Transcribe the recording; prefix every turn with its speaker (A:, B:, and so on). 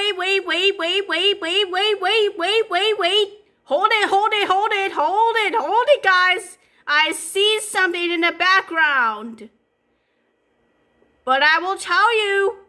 A: Hold it, guys. I see something in the background. But I will tell you.